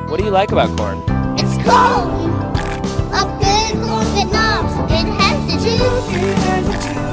What do you like about corn? It's cold. A good corn good knobs. It has the juice.